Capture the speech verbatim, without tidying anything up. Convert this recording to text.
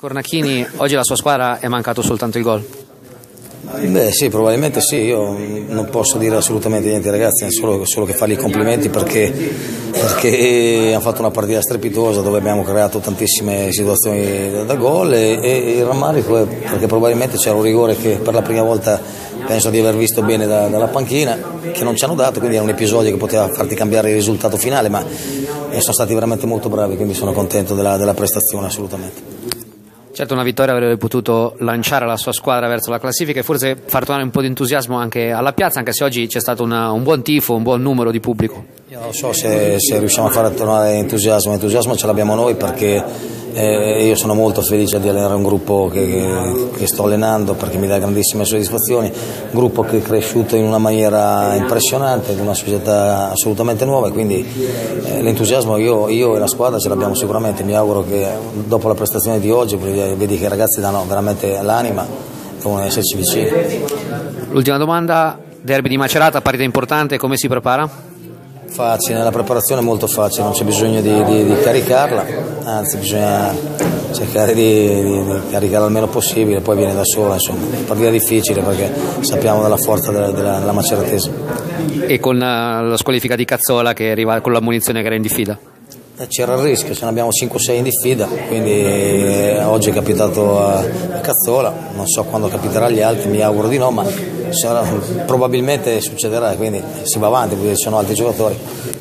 Cornacchini, oggi la sua squadra è mancato soltanto il gol. Beh sì, probabilmente sì, io non posso dire assolutamente niente ai ragazzi, solo, solo che fargli i complimenti perché, perché hanno fatto una partita strepitosa dove abbiamo creato tantissime situazioni da, da gol e, e il rammarico è perché probabilmente c'era un rigore che per la prima volta penso di aver visto bene da, dalla panchina, che non ci hanno dato, quindi era un episodio che poteva farti cambiare il risultato finale, ma sono stati veramente molto bravi, quindi sono contento della, della prestazione assolutamente. Certo, una vittoria avrebbe potuto lanciare la sua squadra verso la classifica e forse far tornare un po' di entusiasmo anche alla piazza, anche se oggi c'è stato una, un buon tifo, un buon numero di pubblico. Io non so se, se riusciamo a fare tornare entusiasmo, entusiasmo ce l'abbiamo noi perché eh, io sono molto felice di allenare un gruppo che, che, che sto allenando perché mi dà grandissime soddisfazioni, un gruppo che è cresciuto in una maniera impressionante, in una società assolutamente nuova e quindi eh, l'entusiasmo io, io e la squadra ce l'abbiamo sicuramente, mi auguro che dopo la prestazione di oggi vedi che i ragazzi danno veramente l'anima, devono esserci vicini. L'ultima domanda, derby di Macerata, partita importante, come si prepara? Facile, la preparazione è molto facile, non c'è bisogno di, di, di caricarla, anzi bisogna cercare di, di, di caricarla il meno possibile, poi viene da sola, insomma, è una partita difficile perché sappiamo della forza della, della, della maceratese. E con la squalifica di Cazzola che arriva con la munizione che era in diffida? C'era il rischio, ce ne abbiamo cinque sei in diffida, quindi eh, oggi è capitato a, a Cazzola, non so quando capiterà agli altri, mi auguro di no, ma sarà, probabilmente succederà, quindi si va avanti perché ci sono altri giocatori.